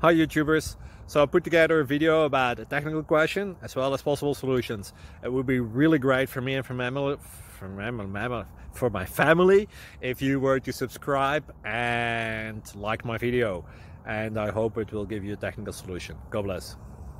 Hi YouTubers! So I put together a video about a technical question as well as possible solutions. It would be really great for me and for my family if you were to subscribe and like my video, and I hope it will give you a technical solution. God bless.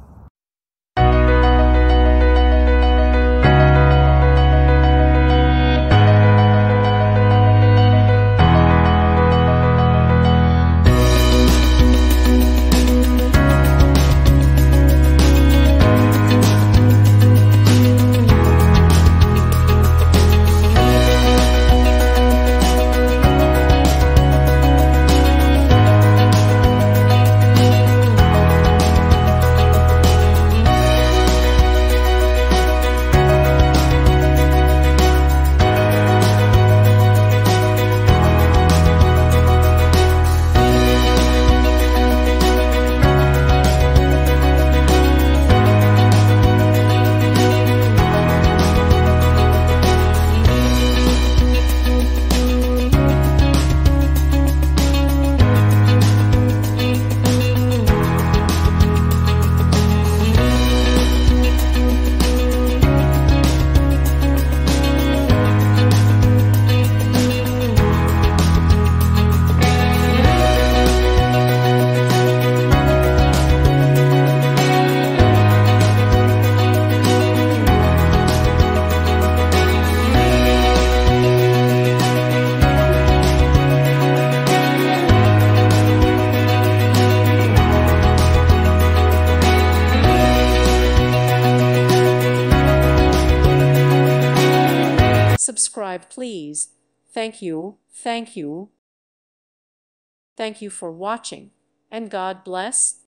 Subscribe, please. Thank you. Thank you. Thank you for watching, and God bless.